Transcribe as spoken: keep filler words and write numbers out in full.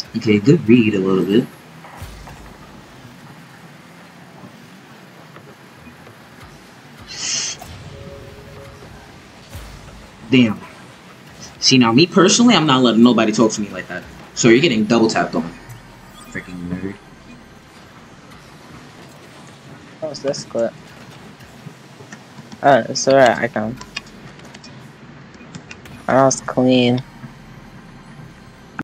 Okay, good read a little bit. Damn. See, now me personally, I'm not letting nobody talk to me like that. So you're getting double tapped on. Freaking nerd. What's this clip? Oh, it's alright, I can. That was clean.